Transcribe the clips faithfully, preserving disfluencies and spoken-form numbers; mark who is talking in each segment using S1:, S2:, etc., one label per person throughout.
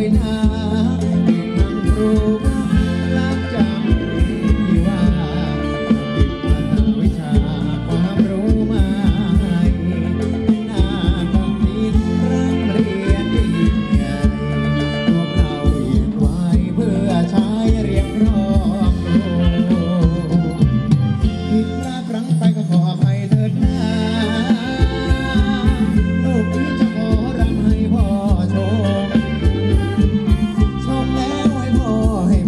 S1: ยนะอีกทั้งรู้ว่ารักจำที่ว่าติดมาทางวิชาความรู้มาหน้าต้องติดร่ำเรียนยิ่งใหญ่พวกเราเรียนไว้เพื่อใช้เรียงร้องผิดพลาดพลั้งไปก็ขออภัยเถิดนะลูกนี้จะขอรำให้พ่อชมชมแล้วให้พ่อให้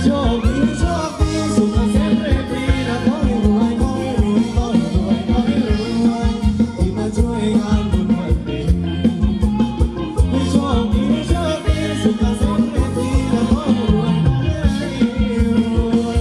S1: โชคดีโชคดีสุขเกษมเรียบรีนะขอให้รวยขอให้รวยขอให้รวยขอให้รวยที่มาช่วยงานบุญวันนี้ให้โชคดีโชคดีสุขเกษมเรียบรีนะขอให้รวยขอให้รวย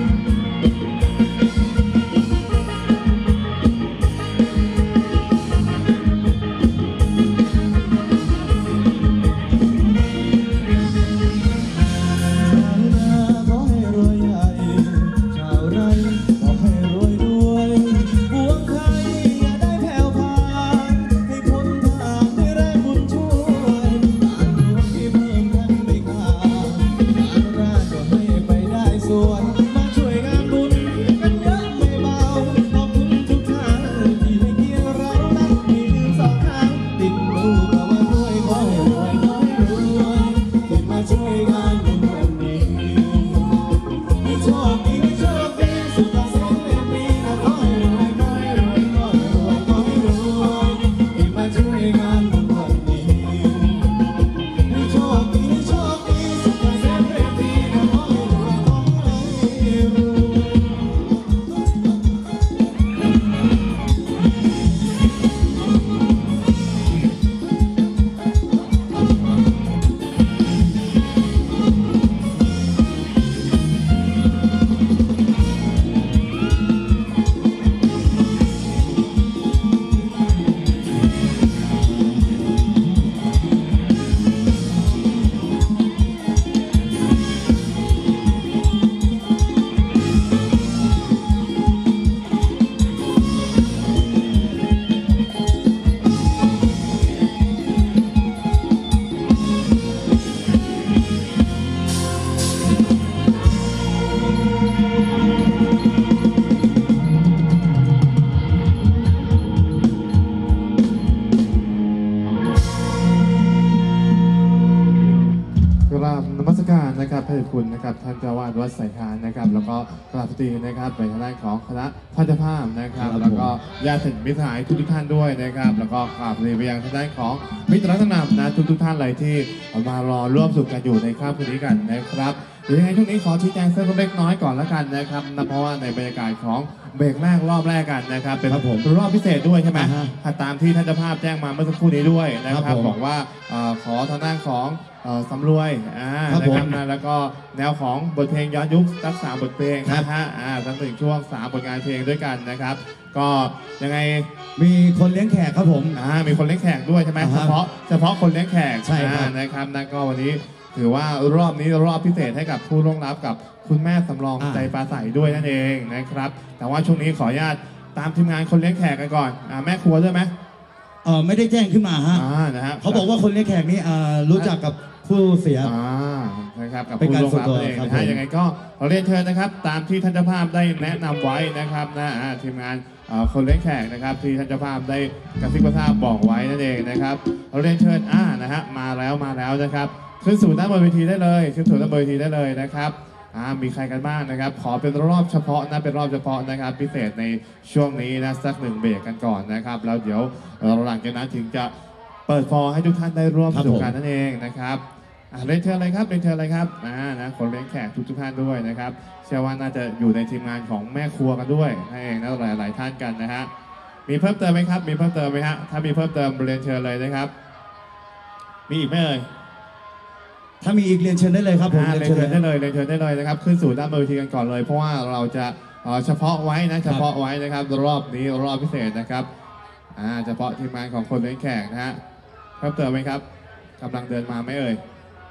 S1: นมัสการนะครับพระเดชคุณนะครับท่านเจ้าวาดวัดสายทานนะครับแล้วก็กราบสวัสดีนะครับไปทางด้านของคณะพัฒภาพนะครับแล้วก็ญาติมิตรสหายทุกท่านด้วยนะครับแล้วก็กราบสวัสดีไปยังทางด้านของมิตรรัตนามนะทุกทุกท่านเลยที่มารอร่วมสุขกันอยู่ในค่ำคืนนี้กันนะครับเดี๋ยวยังไงช่วงนี้ขอชี้แจงเส้นเล็กน้อยก่อนแล้วกันนะครับนะเพราะว่าในบรรยากาศของเบรกแรกรอบแรกกันนะครับเป็นรอบพิเศษด้วยใช่ไหมตามที่ท่านเจ้าภาพแจ้งมาเมื่อสักครู่นี้ด้วยนะครับบอกว่าขอทางด้านของสำรวยนะครับนะแล้วก็แนวของบทเพลงย้อนยุคสักสามบทเพลงนะฮะทั้งถึงช่วงสามผลงานเพลงด้วยกันนะครับก็ยังไง
S2: มีคนเลี้ยงแขกครับผม
S1: อ่ามีคนเลี้ยงแขกด้วยใช่ไหมเฉพาะเฉพาะคนเลี้ยงแขกใช่นะครับนั่นก็วันนี้ถือว่ารอบนี้รอบพิเศษให้กับผู้ร่วมรับกับคุณแม่สำรองใจปลาใสด้วยนั่นเองนะครับแต่ว่าช่วงนี้ขออนุญาตตามทีมงานคนเลี้ยงแขกกันก่อนอ่าแม่ครัวด้วยไหม
S2: เออไม่ได้แจ้งขึ้นมาฮะ
S1: นะฮะ
S2: เขาบอกว่าคนเลี้ยงแขกนี้รู้จักกับผู้เสีย
S1: นะครับกับผู้ร่วมรับเองนะฮะยังไงก็ขอเรียนเชิญนะครับตามที่ท่านเจ้าภาพได้แนะนำไว้นะครับนะทีมงานคนเลี้ยงแขกนะครับที่ท่านเจ้าภาพได้กระซิบกระซาบบอกไว้นั่นเองนะครับขอเรียนเชิญอ่านะฮะมาแล้วมาแล้วนะครับขึ้นสู่ด้านบนเวทีได้เลยขึ้นสู่ด้านบนเวทีได้เลยนะครับมีใครกันบ้างนะครับขอเป็นรอบเฉพาะนะเป็นรอบเฉพาะนะครับพิเศษในช่วงนี้นะสักหนึ่งเบรกกันก่อนนะครับแล้วเดี๋ยวหลังจากนั้นถึงจะเปิดฟอร์ให้ทุกท่านได้ร่วมสนุกกันนั่นเองนะครับเรียนเชิญเลยครับเรียนเชิญเลยครับอ่านะคนเลี้ยงแขกทุกทุกท่านด้วยนะครับเชื่อว่าน่าจะอยู่ในทีมงานของแม่ครัวกันด้วยนั่นเองนะหลายหลายท่านกันนะฮะมีเพิ่มเติมไหมครับมีเพิ่มเติมไหมฮะถ้ามีเพิ่มเติมเรียนเชิญเลยนะครับมีอีกไหมเอ่ย
S2: ถ้ามีอีกเรียนเชิญได้เลยครับผม
S1: เรียนเชิญได้เลยเรียนเชิญได้เลยนะครับขึ้นสู่ด้านบนเวทีกันก่อนเลยเพราะว่าเราจะเฉพาะไว้นะเฉพาะไว้นะครับรอบนี้รอบพิเศษนะครับอ่าเฉพาะทีมงานของคนเลี้ยงแขกนะฮะเพิ่มเติมไหมครับกำลังเดินมาไหมเอ่ย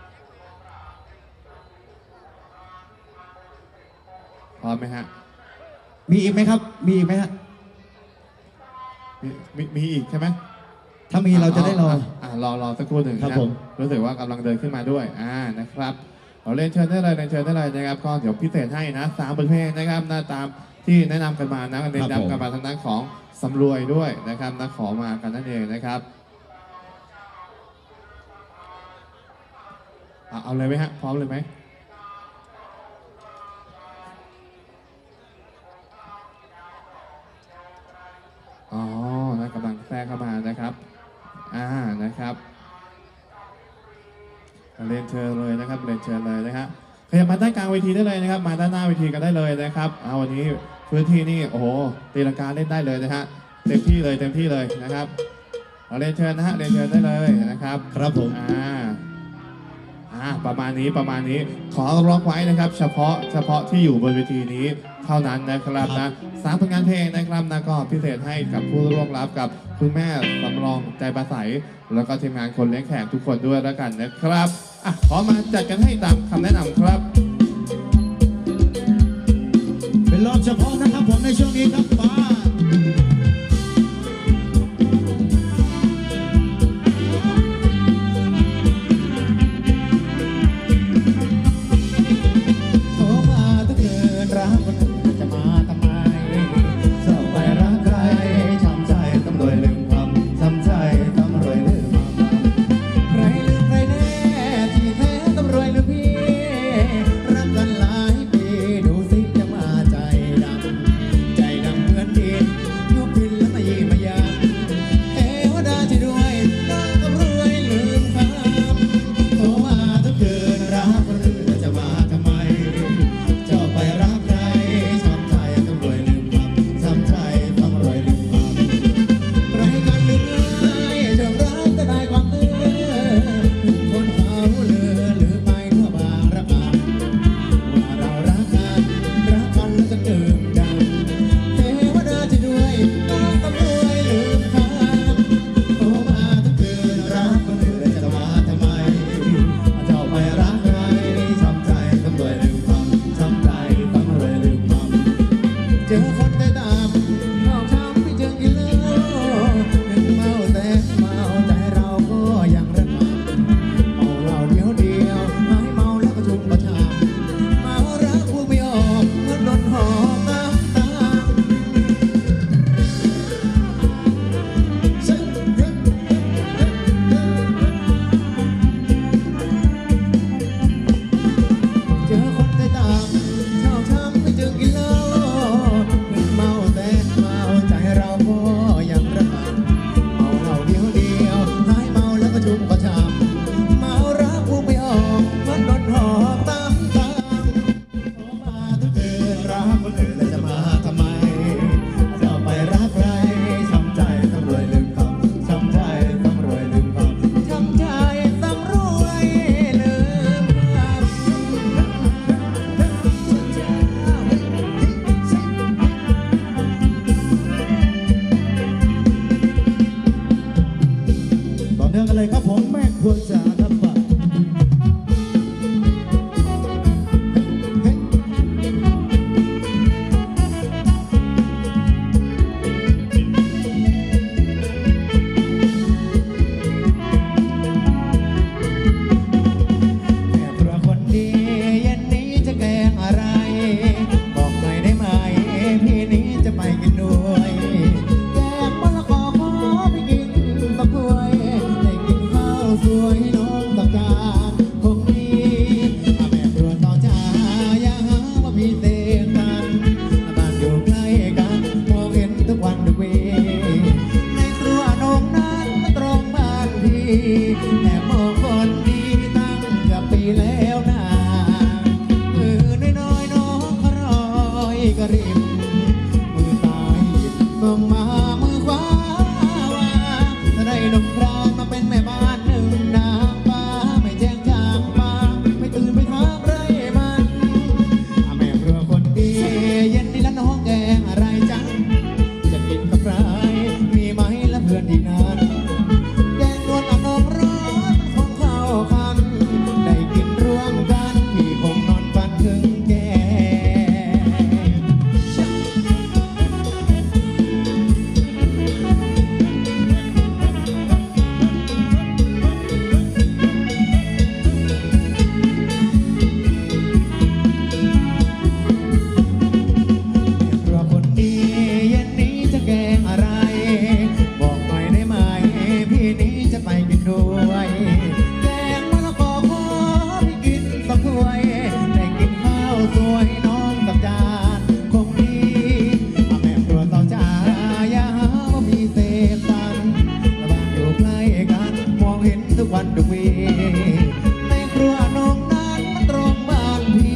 S1: พร้อมไหมฮะ
S2: มีอีกไหมครับมีอีกไหมฮะ
S1: มีมีมีอีกใช่ไหม
S2: ถ้ามีเราจะได้รอ
S1: อ่ารอรอสักครู่หนึ่งครับผมรู้สึกว่ากำลังเดินขึ้นมาด้วยอ่านะครับเราเรียนเชิญได้เลยเรียนเชิญได้เลยนะครับก็เดี๋ยวพิเศษให้นะสามบทเพลงนะครับหน้าตามที่แนะนำกันมานะแนะนำกันมาทางด้านของสำรวยด้วยนะครับนักขอมากันนั่นเองนะครับเอาเลยไหมฮะพร้อมเลยไหมอ๋อนะกำลังแทรกเข้ามานะครับอ่านะครับเรียนเชิญเลยนะครับเรียนเชิญเลยนะครับ
S3: ขยับมาด้านกลางเวทีได้เลยนะครับมาด้านหน้าเวทีกันได้เลยนะครับเอาวันนี้พื้นที่นี่โอ้โหตีลังกาเล่นได้เลยนะฮะเต็มที่เลยเต็มที่เลยนะครับเอาเรียนเชิญนะฮะเรียนเชิญได้เลยนะครับ
S2: ครับผม
S3: อ่าอ่าประมาณนี้ประมาณนี้ขอร้องไว้นะครับ เฉพาะเฉพาะที่อยู่บนเวทีนี้เท่านั้นนะครับนะสามผลงานเพลงนะครับนะก็พิเศษให้กับผู้ร่วมรับกับคุณแม่สำรองใจประใสแล้วก็ทีมงานคนเลี้ยงแขกทุกคนด้วยแล้วกันนะครับอ่ะขอมาจัดกันให้ตามคำแนะนำครับ
S2: เป็นรอบเฉพาะนะครับผมในช่วงนี้ครับป้า
S1: โทรมาทุกคืนรักคนอื่นจะมาทำไมเศร้าไปรักใครช้ำใจต้องรวยลืมความช้ำใจต้องรวยลืมความใครลืมใครแน่ที่แท้ต้องรวยลืมพี่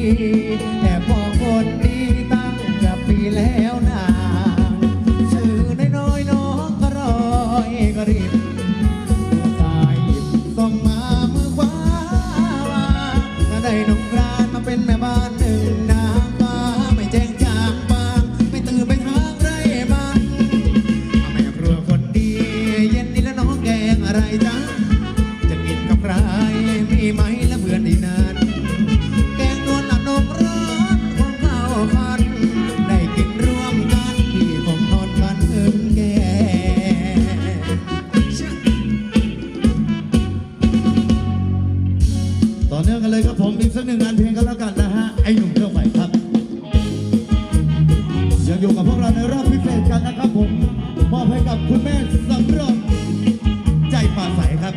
S1: แอบมองคนดีตั้งกับปีแล้วนาชื่อน้อยๆน้องก็รอยก็รีบสายหยิบส่งมามือขวาถ้าได้น้องกรานมาเป็นแม่บ้านหนึ่งนางฟ้าไม่แจ้งจางบางไม่ตื่นไปทางไรบ้างแม่ครัวคนดีเย็นนี้แล้วน้องแกงอะไรจ๊ะจะกินกับใครมีไหมและเพื่อนดีนานแกงนวลอับนมร้อนของข้าวพันได้กินร่วมกันพี่คงนอนฝันถึงแก
S2: ต่อเนื่องกันเลยครับผมอีกสักหนึ่งงานเพลงกันแล้วกันนะฮะไอ้หนุ่มเท่าไหร่ครับยังอยู่กับพวกเราในรอบพิเศษกันนะครับผมมอบให้กับคุณแม่สำรองใจป่าใสครับ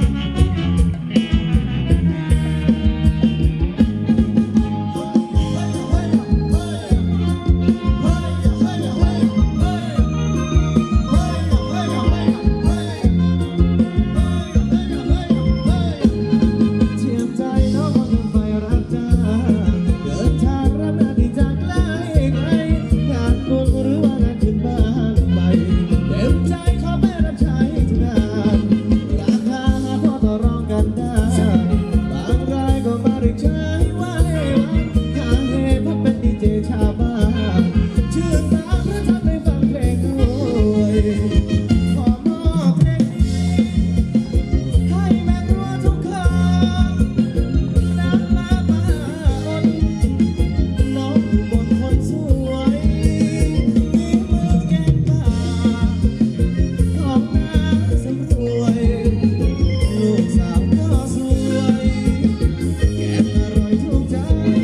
S1: เชื่อใจน้องคนไฟรักจ้าเดินทางรับหน้าที่จากไกลไกลงานบุญหรือว่างานขึ้นบ้านใหม่เต็มใจขอแม่รับใช้ทุกงานราคาพอต่อรองกันได้บางรายก็มาเรียกใช้ไว้ข้าเหตุเพราะเป็นดีเจชาวบ้านชื่อตามและทำให้ฟังเพลงด้วยขอมอบเพลงนี้ให้แม่ครัวทุกคน น้ำมาปาอ่อนน้องอยู่บนคนสวยมีมือแกงป่าของน้าสำรวยลูกสาวก็สวยแกงอร่อยถูกใจ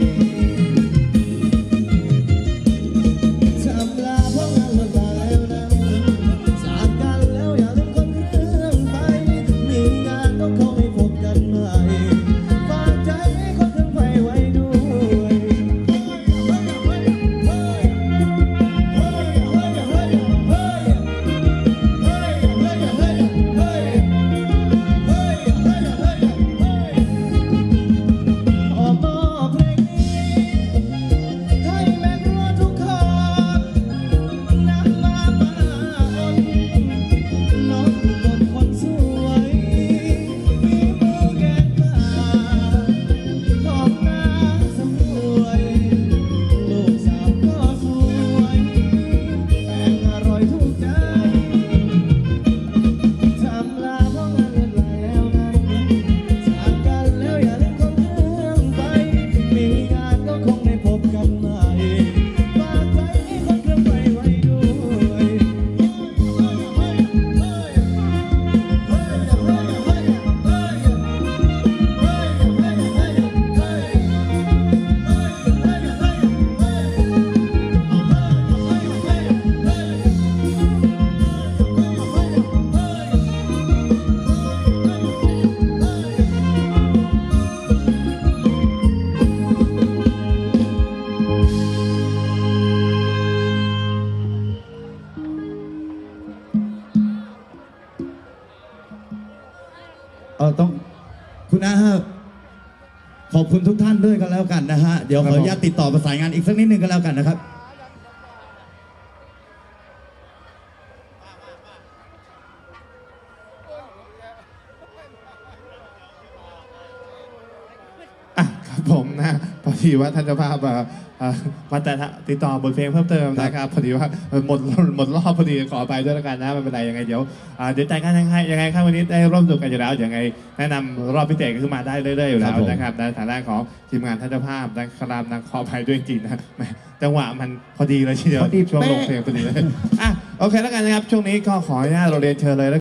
S1: จำลาเพราะงานวันตาแล้วนะจากกันแล้วอย่าลืมคนเรื่องไปมีงานก็คงให้พบกันใหม่ฝากใจคนเครื่องไฟไว้ด้วยขอมอบเพลงนี้ให้แม่ครัวทุกคนน้ำมาปาอ่อนน้องอยู่บนคนสวยมีมือแกงป่าของน้าสำรวยลูกสาวก็สวยแกงอร่อยถูกใจจำลาเพราะงานเงินลาแล้วนั้นจากกันแล้วอย่าลืมคนเรื่องไปมีงานก็คงได้พบกันใหม่ฝากใจคนเครื่องไฟไว้ด้วย
S2: เออต้องคุณอาฮะขอบคุณทุกท่านด้วยกันแล้วกันนะฮะเดี๋ยวขออนุญาตติดต่อประสานงานอีกสักนิดนึงกันแล้วกันนะครับ
S3: อ่ะครับผมนะพอดีว่าท่านเจ้าภาพเอ่อเอ่อมาแต่ติดต่อบทเพลงเพิ่มเติมนะครับพอดีว่าเอ่อหมดหมดรอบพอดีขอไปด้วยแล้วกันนะไม่เป็นไรยังไงเดี๋ยวอ่าเดี๋ยวจ่ายกันยังไงยังไงครับวันนี้ได้ร่วมสนุกกันอยู่แล้วยังไงแนะนำรอบพิเศษก็คือมาได้เรื่อยๆอยู่แล้วนะครับในฐานะของทีมงานท่านเจ้าภาพนะครับนะขอไปด้วยจริงๆนะแหมจังหวะมันพอดีเลยทีเดียว
S1: พอดี
S3: ช่วงลง
S1: เป๊ะ
S3: เพลงพอดีเลยอ่ะโอเคแล้วกันนะครับช่วงนี้ก็ขออนุญาตเราเรียนเชิญเลย